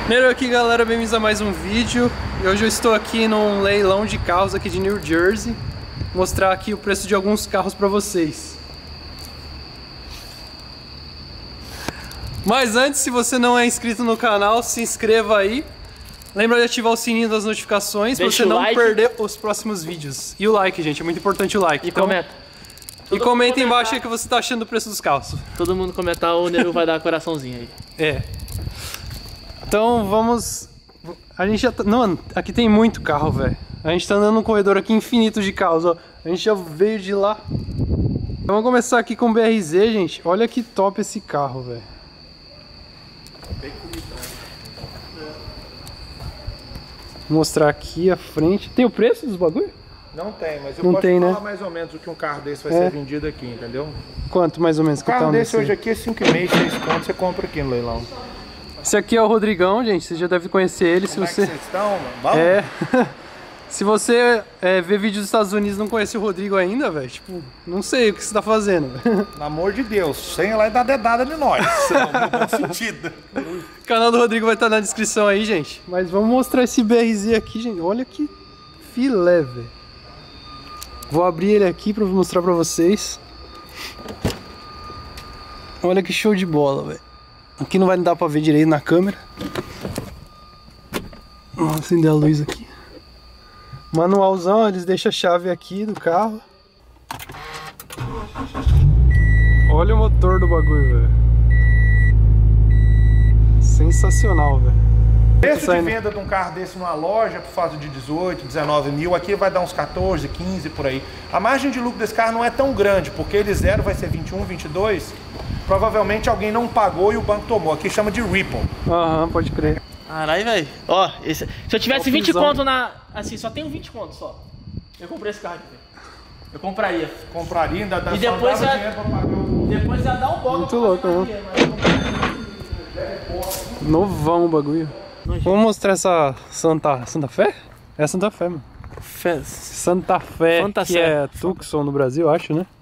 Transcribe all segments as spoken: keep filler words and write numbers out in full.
Primeiro aqui, galera, bem-vindos a mais um vídeo. E hoje eu estou aqui num leilão de carros aqui de New Jersey. Vou mostrar aqui o preço de alguns carros para vocês. Mas antes, se você não é inscrito no canal, se inscreva aí. Lembra de ativar o sininho das notificações para você não like. perder os próximos vídeos. E o like, gente, é muito importante o like. E então, comenta. E comenta embaixo aí o que você está achando do preço dos carros. Todo mundo comentar, o Neru vai dar coraçãozinho aí. É. Então vamos... A gente já tá... Não, aqui tem muito carro, velho. A gente tá andando num corredor aqui infinito de carros, ó. A gente já veio de lá. Então, vamos começar aqui com o B R Z, gente. Olha que top esse carro, velho. Vou mostrar aqui a frente. Tem o preço dos bagulho? Não tem, mas eu Não posso tem, falar né? mais ou menos o que um carro desse vai É. ser vendido aqui, entendeu? Quanto mais ou menos O que carro tá desse nesse? hoje aqui é cinco e meio, seis contos, você compra aqui no leilão. Esse aqui é o Rodrigão, gente. Você já deve conhecer ele. Se Como você... é que vocês estão, mano? Bom? É. Se você é, vê vídeos dos Estados Unidos e não conhece o Rodrigo ainda, velho, tipo, não sei o que você tá fazendo. Pelo amor de Deus, sem lá e dar dedada em nós. Não faz sentido. O canal do Rodrigo vai estar na descrição aí, gente. Mas vamos mostrar esse B R Z aqui, gente. Olha que filé, velho. Vou abrir ele aqui pra mostrar pra vocês. Olha que show de bola, velho. Aqui não vai dar pra ver direito na câmera. Vou acender a luz aqui. Manualzão, eles deixam a chave aqui do carro. Olha o motor do bagulho, velho. Sensacional, velho. O preço de venda de um carro desse numa loja, por fato de dezoito, dezenove mil, aqui vai dar uns quatorze, quinze por aí. A margem de lucro desse carro não é tão grande, porque ele zero vai ser vinte e um, vinte e dois. Provavelmente alguém não pagou e o banco tomou. Aqui chama de Ripple. Aham, pode crer. Caralho, velho. Ó, esse... se eu tivesse vinte Topzão. conto na... Assim, só tenho vinte conto só. Eu comprei esse carro aqui, velho. Eu compraria. Compraria, ainda dá E depois só já- dinheiro pra pagar o... Depois já dá um pouco. Muito louco, né? Novão o bagulho. Vamos mostrar essa Santa, Santa Fé? É Santa Fé, mano. Fez. Santa Fé, Santa que Fé. é Tucson no Brasil, acho, né?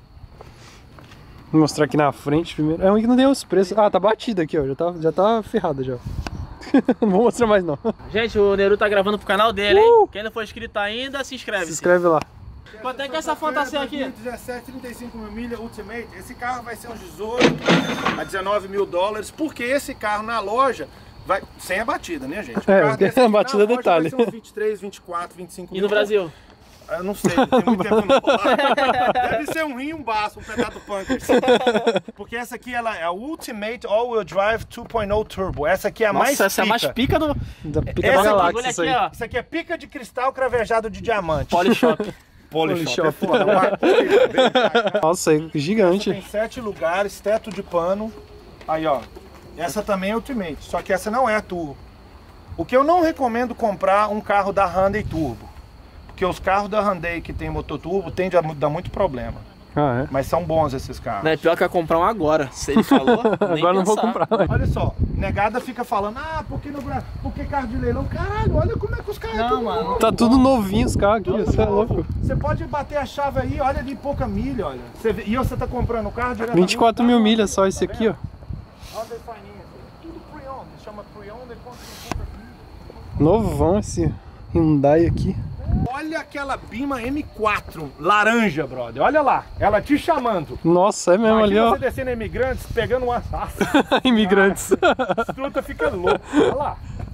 Vou mostrar aqui na frente primeiro. É um que não tem os preços. Ah, tá batido aqui, ó. Já tá, já tá ferrado já. Não vou mostrar mais não. Gente, o Neru tá gravando pro canal dele, Uh! hein? Quem não for inscrito ainda, se inscreve. Se inscreve lá. Quanto é que é essa fantasia aqui? dois mil e dezessete, trinta e cinco mil milha Ultimate. Esse carro vai ser uns dezoito a dezenove mil dólares, porque esse carro na loja vai sem a batida, né, gente? O É, carro desse a aqui batida na é loja detalhe. Vai ser uns vinte e três, vinte e quatro, vinte e cinco E mil. no Brasil? Eu não sei, tem muito tempo que eu não vou lá. Deve ser um rim e um baço, um pedaço do Punkers. Porque essa aqui ela é a Ultimate All-Wheel Drive dois ponto zero Turbo. Essa aqui é a Nossa, mais essa pica. é a mais pica do... Da pica Essa da bagulho galáxia isso aqui, aí. ó. Isso aqui é pica de cristal cravejado de diamante. Polishop. Polishop. É Polishop. foda. Uma coisa bem bacana. Nossa, é Tem gigante. sete lugares, teto de pano. Aí, ó. Essa também é Ultimate, só que essa não é a Turbo. O que eu não recomendo comprar um carro da Hyundai Turbo. Porque os carros da Hyundai que tem motor turbo tendem a dar muito problema. Ah, é? Mas são bons esses carros. Não é pior que eu comprar um agora. Se ele falou, nem Agora não vou pensar. comprar. Olha só, negada fica falando, ah, porque no Brasil, porque carro de leilão, caralho, olha como é que os carros Não, é tudo mano. novo. Tá tudo novinho os carros aqui, você é louco. Você pode bater a chave aí, olha ali, pouca milha, olha. Você vê- e você tá comprando o carro diretamente. vinte e quatro mil milhas só esse aqui, ó. Olha o finance, tudo pre-owned, chama pre-owned, depois você compra aqui. Novão esse Hyundai aqui. Olha aquela Bima M quatro, laranja, brother, olha lá, ela te chamando. Nossa, é mesmo ali, Imagina ó. você descendo a Imigrantes, pegando uma Imigrantes. truta fica louco, olha lá.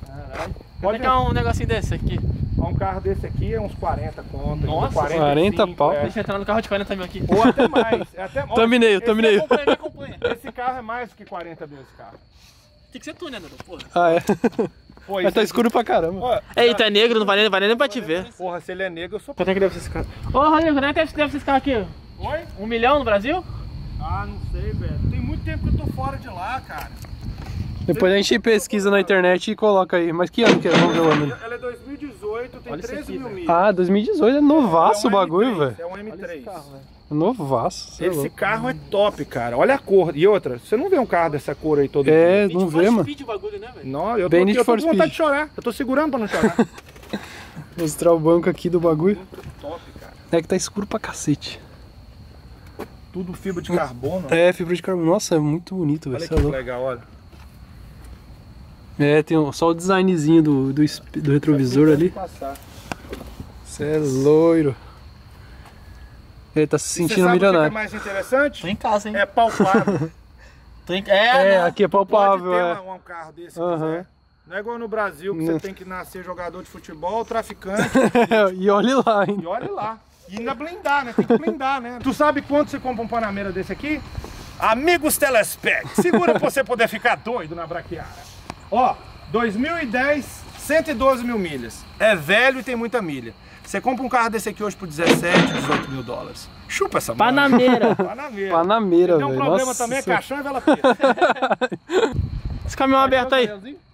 Pode pegar um negocinho desse aqui. Um carro desse aqui é uns quarenta conto. Nossa, quarenta e quarenta cinco, pau. é. Deixa eu entrar no carro de quarenta mil aqui. Ou até mais. É até, olha, Thumbnail, esse- thumbnail. Acompanha, me acompanha. Esse carro é mais do que quarenta mil, esse carro. Tem que ser tu, né, Neru? Porra. Ah, é. Pô, Mas isso tá aqui- escuro pra caramba. Ó, Eita, é negro, não vai nem, vai nem pra te ver. porra, se ele é negro, eu sou... Quanto é que deve ser esse carro? Ô, Rodrigo, quanto é que deve deve ser esse carro aqui? Oi? Um milhão no Brasil? Ah, não sei, velho. Tem muito tempo que eu tô fora de lá, cara. Depois a gente pesquisa na internet e coloca aí. Mas que ano que é? Vamos ver o ano. Ela é dois mil e dezoito, tem Olha isso treze aqui, mil velho. milhas. Ah, dois mil e dezoito é novaço É o um bagulho, M três, velho. É um M três. Novaço. cê é Esse louco. carro é top, cara. Olha a cor. E outra, você não vê um carro dessa cor aí todo É, dia. não vê, mano. Speed o bagulho, né, velho? Não, eu tô, Bem aqui, Need eu tô for com vontade Speed. de chorar. Eu tô segurando pra não chorar. Mostrar o banco aqui do bagulho. Top, cara. É que tá escuro pra cacete. Tudo fibra de carbono. É, fibra de carbono. Nossa, é muito bonito, velho. Olha Cê que é louco. legal, olha. É, tem um, só o designzinho do, do, do retrovisor ali. Você é loiro. Ele tá se sentindo milionário. O que é mais interessante? Tô em casa, hein? É palpável. Tô em... É, É, né? aqui é palpável. Pode ter É. um, um carro desse, Uhum. se quiser. Não é igual no Brasil, que Não. você tem que nascer jogador de futebol, traficante, E olhe lá, hein? e olhe lá. E ainda blindar, né? Tem que blindar, né? Tu sabe quanto você compra um Panamera desse aqui? Amigos Telespec, segura pra você poder ficar doido na braquiara. Ó, dois mil e dez, cento e doze mil milhas. É velho e tem muita milha. Você compra um carro desse aqui hoje por dezessete, dezoito mil dólares. Chupa essa mão. Panameira. Panameira. Panameira, Tem um velho. problema Nossa também, é Senhora. caixão e vela preta. Esse caminhão aberto aí.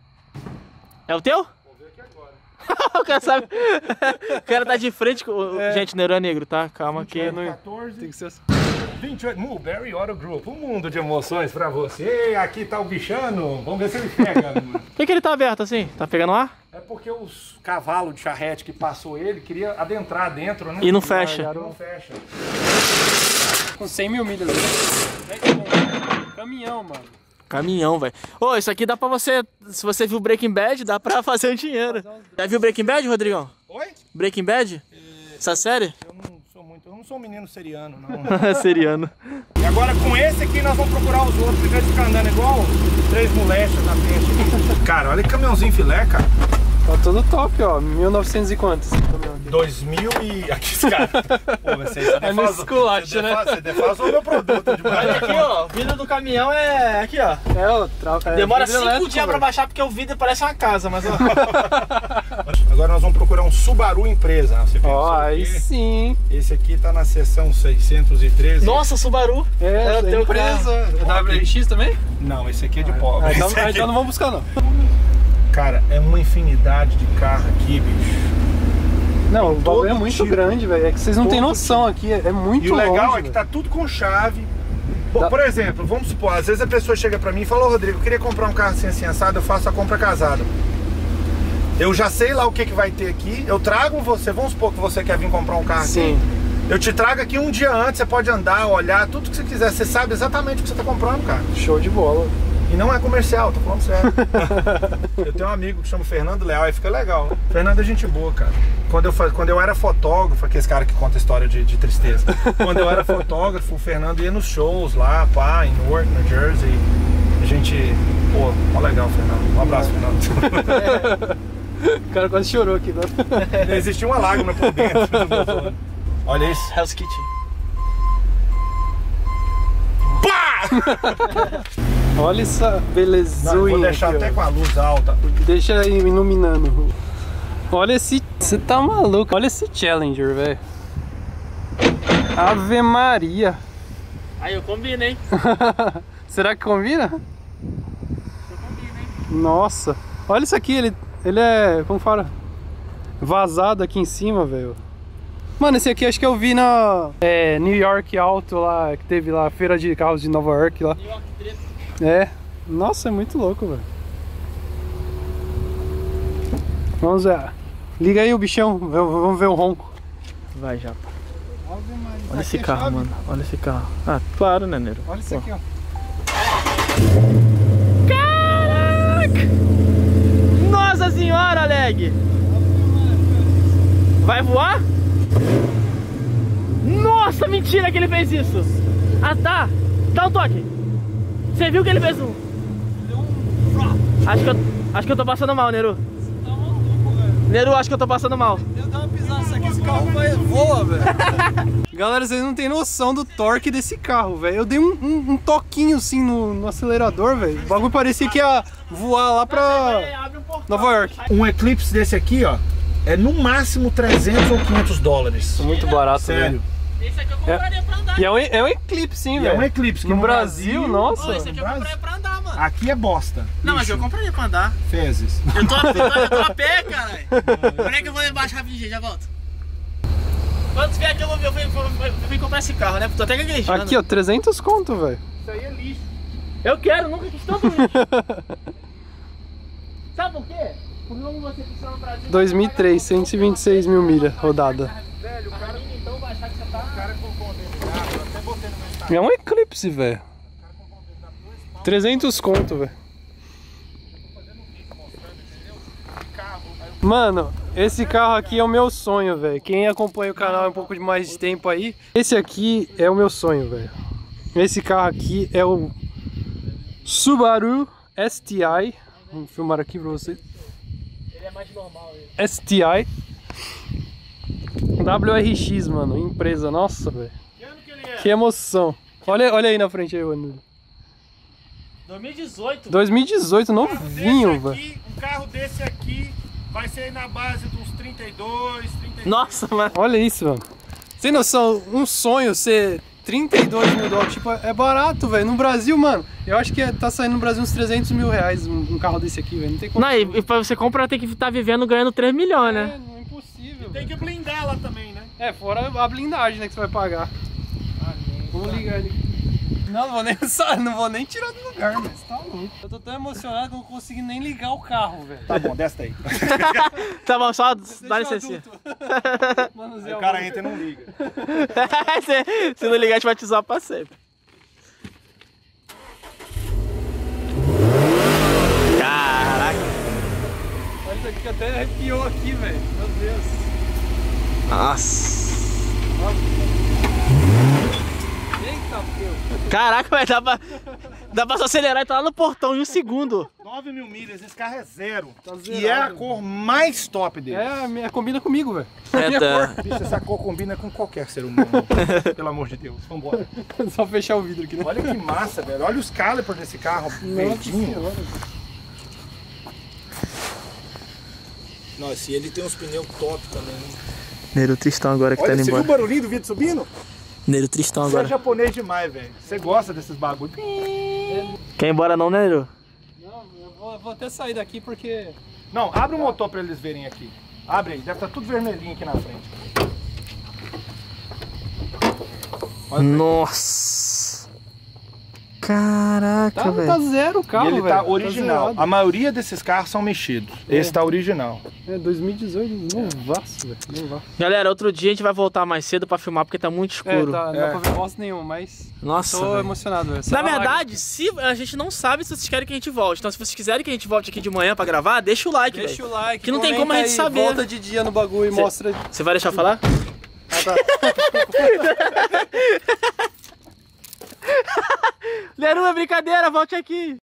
É o teu? Vou ver aqui agora. O cara sabe. O cara tá de frente com. É. Gente, Neiro é negro, tá? Calma que. Não... quatorze, Tem que ser assim. vinte e oito, Mulberry Auto Group, um mundo de emoções pra você. Aqui tá o bichano, vamos ver se ele pega. Mano. Por que, que ele tá aberto assim? Tá pegando ar? É porque os cavalos de charrete que passou ele queria adentrar dentro, né? E não fecha. E não fecha. Com cem mil milhas. Caminhão, mano. Caminhão, velho. Ô, isso aqui dá pra você. Se você viu Breaking Bad, dá pra fazer um dinheiro. Já viu Breaking Bad, Rodrigão? Oi? Breaking Bad? Essa série? Eu não sou muito, eu não sou um menino seriano, não. Seriano. E agora com esse aqui nós vamos procurar os outros, porque eles ficam andando igual três molestas na frente. Cara, olha que caminhãozinho filé, cara. Tá todo top, ó. mil e novecentos e quantos? dois mil e... Aqui, esse cara. Pô, você, você É nesse esculacho, você né? Defasa, você defasa o meu produto demais. Olha aqui, ó. O vidro do caminhão é. Aqui, ó. É, ó. Tra... é Demora vidro cinco elétrico, dias pra velho. baixar porque o vidro parece uma casa, mas ó. Agora nós vamos procurar um Subaru Empresa. Você pensou Ó, aí aqui? sim. Esse aqui tá na seção seiscentos e treze. Nossa, Subaru. É, É o teu empresa. W R X também? Não, esse aqui é de pobre. Ah, então, Esse ah, aqui- então não vamos buscar, não. Cara, é uma infinidade de carro aqui, bicho. Não, o bagulho é todo muito tipo. grande, velho. É que vocês não têm Todo noção aqui. É, é muito E o legal longe, é que velho. tá tudo com chave. Bom, Dá- por exemplo, vamos supor, às vezes a pessoa chega pra mim e fala: ô Rodrigo, eu queria comprar um carro assim, assim, assado, eu faço a compra casada. Eu já sei lá o que, que vai ter aqui, eu trago você, vamos supor que você quer vir comprar um carro Sim. aqui. Eu te trago aqui um dia antes, você pode andar, olhar, tudo que você quiser, você sabe exatamente o que você tá comprando, cara. Show de bola. E não é comercial, tô falando sério. Eu tenho um amigo que chama Fernando Leal, aí fica legal. Fernando é gente boa, cara. Quando eu, faz- quando eu era fotógrafo, aquele cara que conta história de, de tristeza. Quando eu era fotógrafo, o Fernando ia nos shows lá, pá, em Newark, New Jersey. A gente, pô, ó legal, Fernando. Um abraço, Fernando. O cara quase chorou aqui, né? Existia uma lágrima por dentro do meu olho. Olha isso. Hell's Kitchen. Pá! Olha essa belezuinha. Não, vou deixar aqui, até ó. com a luz alta. Deixa iluminando. Olha esse. Você tá maluco? Olha esse Challenger, velho. Ave Maria. Aí eu combino, hein? Será que combina? Nossa. Olha isso aqui, ele, ele é, como fala? Vazado aqui em cima, velho. Mano, esse aqui acho que eu vi na é, New York Auto lá, que teve lá, a feira de carros de Nova York lá. New York treta. É. Nossa, é muito louco, velho. Vamos ver. Liga aí o bichão, v- vamos ver o ronco. Vai, Japa. Olha esse carro, mano. Olha esse carro. Ah, claro, né, Neiro? Olha isso aqui, ó. Caraca! Nossa senhora, Leg! Vai voar? Nossa, mentira que ele fez isso! Ah, tá! Dá um toque! Você viu que ele fez um? Acho que eu, acho que eu tô passando mal, Neru. Neru, acho que eu tô passando mal. Eu dei uma pisada nisso aqui, esse carro vai, voa, velho. Galera, vocês não têm noção do torque desse carro, velho. Eu dei um, um, um toquinho assim no, no acelerador, velho. O bagulho parecia que ia voar lá pra Nova York. Um Eclipse desse aqui, ó, é no máximo trezentos ou quinhentos dólares. Muito barato, Sério. Esse aqui eu compraria pra andar. E é um, é um Eclipse, sim, E velho. é um Eclipse. Que No Brasil, nossa. Pô, esse aqui eu Brasil. compraria pra andar, mano. Aqui é bosta. Não, mas Lixo. eu compraria pra andar. Fezes. Eu tô, eu tô, eu tô a pé, caralho. Peraí que eu vou lá embaixo rapidinho, já volto. Quando vier aqui eu vou, eu vou, eu vou, eu vou comprar esse carro, né? Tô até gaguejando. Aqui, ó, trezentos conto, velho. Isso aí é lixo. Eu quero, nunca quis tanto lixo. Sabe por quê? Porque como você precisa no Brasil... dois mil e três, cento e vinte e seis mil milhas rodada. Velho, o cara, Então vai achar que você tá... o cara colocou um dentro do carro, eu até botei no meu Instagram. É um Eclipse, velho. trezentos conto, velho. Mano, esse carro aqui é o meu sonho, velho. Quem acompanha o canal há um pouco de mais de tempo aí, esse aqui é o meu sonho, velho. Esse carro aqui é o Subaru S T I. Vamos filmar aqui pra vocês. Ele é mais normal. Ele. S T I W R X, mano, empresa, nossa, velho. Que ano que ele é? Que emoção. Olha, olha aí na frente aí, mano. dois mil e dezoito. dois mil e dezoito, novinho, velho. Um carro desse aqui vai ser na base de uns trinta e dois, trinta e três. Nossa, mano. Olha isso, mano. Sem noção, um sonho ser trinta e dois mil dólares, tipo, é barato, velho. No Brasil, mano, eu acho que tá saindo no Brasil uns trezentos mil reais um, um carro desse aqui, velho. Não tem como. Não, e, e pra você comprar tem que estar vivendo ganhando três milhões, É, né? não é impossível, Tem velho. que blindar lá também, né? É, fora a blindagem, né, que você vai pagar. Vamos ligar ele. Não, não vou nem, não vou nem tirar do lugar, velho. Você tá louco. Eu tô tão emocionado que eu não consegui nem ligar o carro, velho. Tá bom, desce daí. Tá bom, só Deixa dá o licença. adulto. Manusear O cara entra e não liga. se, se não ligar, a gente vai te usar pra sempre. Caraca. Olha isso aqui que até arrepiou aqui, velho. Meu Deus. Nossa. Eita, meu. Caraca, vai dar pra, dá pra só acelerar e tá lá no portão em um segundo. nove mil milhas, esse carro é zero. Tá E é a zerado. cor mais top dele. É, a minha, combina comigo, velho. É, tá. Bicho, essa cor combina com qualquer ser humano. Pelo amor de Deus. Vambora. Só fechar o vidro aqui, né? Olha que massa, velho. Olha os calipers desse carro verdinho. Nossa, e ele tem uns pneus top também. Neiro Tristão agora que Olha, tá indo você viu o embora. barulhinho do vídeo subindo? Neiro Tristão Você é agora. japonês demais, velho. Você gosta desses bagulho. Quer ir embora não, né, Neiro? Não, eu vou, vou até sair daqui porque... Não, abre o motor pra eles verem aqui. Abre aí, deve estar tudo vermelhinho aqui na frente. Olha, Nossa. Caraca, Tá, velho. tá zero o carro, e ele velho. tá original. zerado. A maioria desses carros são mexidos. Esse tá original. É, dois mil e dezoito, novaço, velho. Novaço. Galera, outro dia a gente vai voltar mais cedo pra filmar porque tá muito É, escuro. tá, não É. dá pra ver bosta nenhuma, mas Nossa, tô velho. emocionado, velho. Na verdade, se a gente não sabe se vocês querem que a gente volte. Então, se vocês quiserem que a gente volte aqui de manhã pra gravar, deixa o like, deixa velho. o like, Que não tem comenta como a gente aí, saber. Volta de dia no bagulho e Cê- mostra... Você vai deixar eu falar? Ah, tá. Leru, é brincadeira, volte aqui.